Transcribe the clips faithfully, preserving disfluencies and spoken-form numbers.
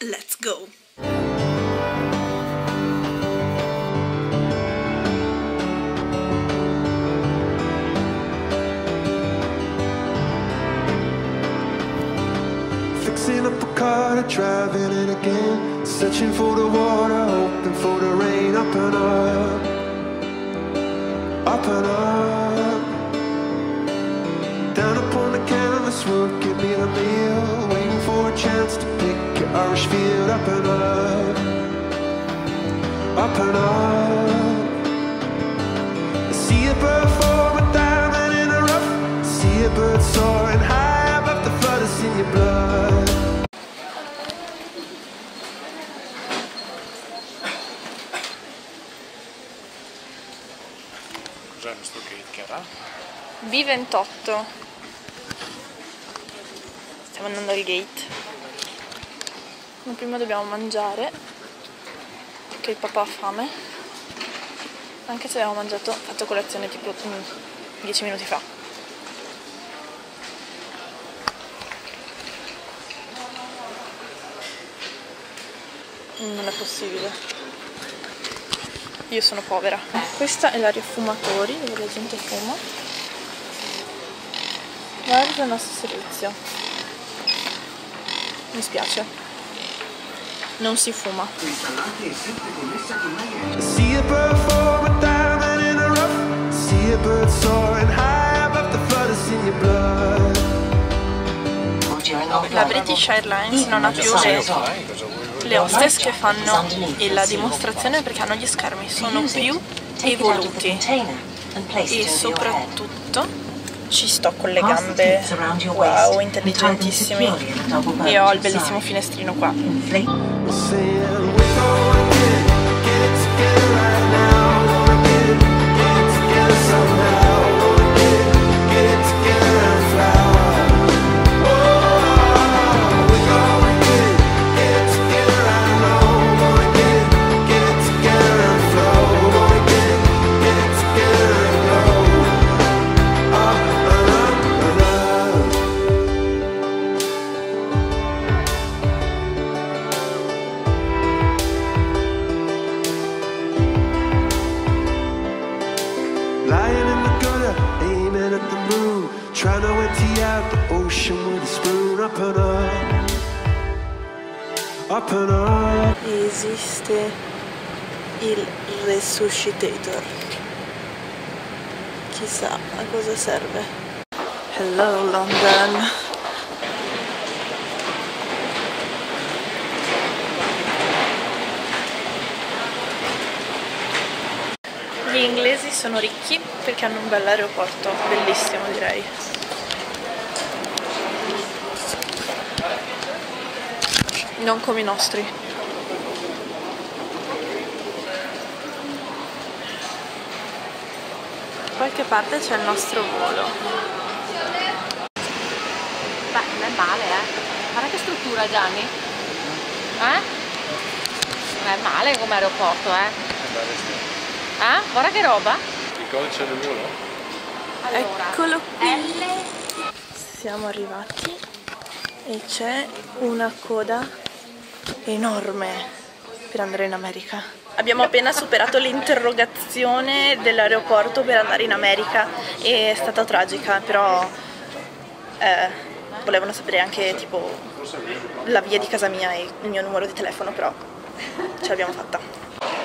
let's go! Fixing up a car, driving it again, searching for the water, hoping for the rain. Up and up, up and up, down upon the canvas, working me the meal, waiting for a chance to pick your Irish field. Up and up, up and up, I see a bird form a diamond in the rough, I see a bird soaring high above the flood, it's in your blood. Cos'è questo gate che era? B ventotto. Stiamo andando al gate. Ma prima dobbiamo mangiare, perché il papà ha fame. Anche se abbiamo mangiato, fatto colazione tipo dieci minuti fa. Non è possibile. Io sono povera. Questa è l'area fumatori, dove la gente fuma. Guarda il nostro servizio. Mi spiace. Non si fuma. La British Airlines non ha più le, le hostess che fanno la dimostrazione, perché hanno gli schermi, sono più evoluti e soprattutto ci sto con le gambe wow, intelligentissimi, e ho il bellissimo finestrino qua. Lying in the gutter, aiming at the moon, trying to empty out the ocean with a spoon. Up and up, up and up. Esiste il resuscitator. Chissà a cosa serve. Hello London. Gli inglesi sono ricchi perché hanno un bel aeroporto, bellissimo direi. Non come i nostri. Da qualche parte c'è il nostro volo. Beh, non è male, eh. Guarda che struttura, Gianni. Eh? Non è male come aeroporto, eh. Ah, guarda che roba! Il codice del volo? Allora, eccolo qui! Siamo arrivati e c'è una coda enorme per andare in America. Abbiamo appena superato l'interrogazione dell'aeroporto per andare in America e è stata tragica, però eh, volevano sapere anche tipo la via di casa mia e il mio numero di telefono, però ce l'abbiamo fatta.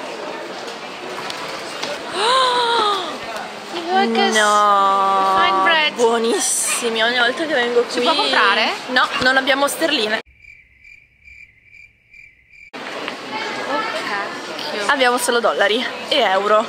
No, fine bread. Buonissimi, ogni volta che vengo qui. Si può comprare? No, non abbiamo sterline. Oh cacchio. Abbiamo solo dollari e euro.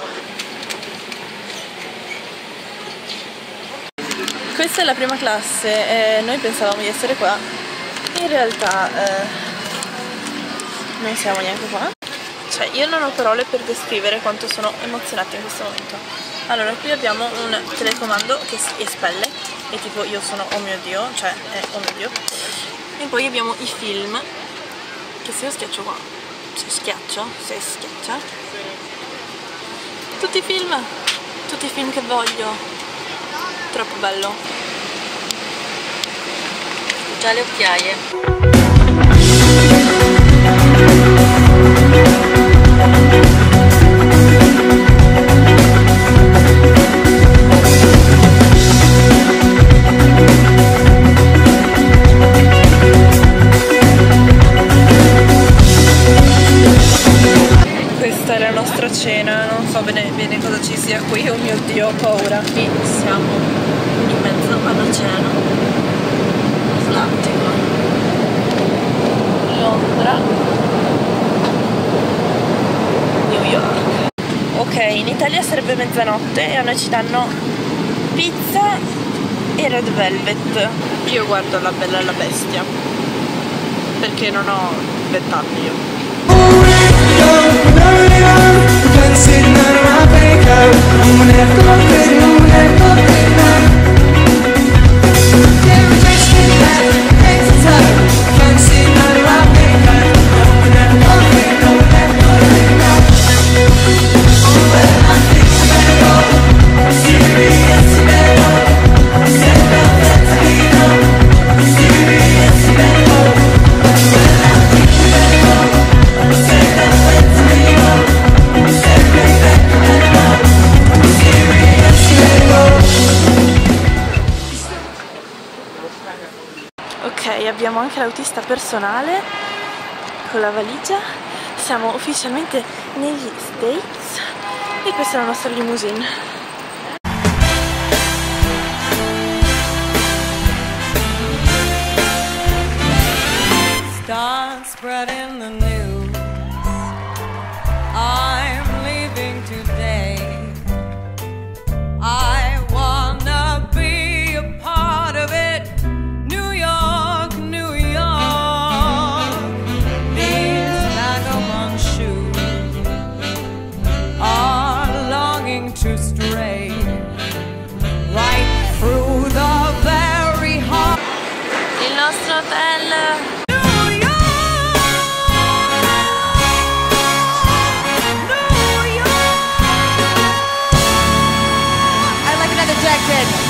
Questa è la prima classe e noi pensavamo di essere qua. In realtà eh, non siamo neanche qua. Cioè, io non ho parole per descrivere quanto sono emozionata in questo momento. Allora, qui abbiamo un telecomando che si espelle e tipo io sono oh mio dio, cioè è oh mio dio. E poi abbiamo i film che se io schiaccio qua, se schiaccio, se schiaccia, tutti i film, tutti i film che voglio. Troppo bello. Già le occhiaie. cena, non so bene, bene cosa ci sia qui, oh mio Dio, ho paura. Qui siamo in mezzo all'oceano Atlantico, Londra, New York. Ok, in Italia sarebbe mezzanotte e a noi ci danno pizza e red velvet. Io guardo La Bella e la Bestia perché non ho vent'anni io. Ok, abbiamo anche l'autista personale con la valigia. Siamo ufficialmente negli States e questa è la nostra limousine. Start spreading the news. I'm leaving today. I wanna be a part of it. New York, New York. These vagabond shoes are longing to stray right through the very heart. Il nostro hotel. Jacket.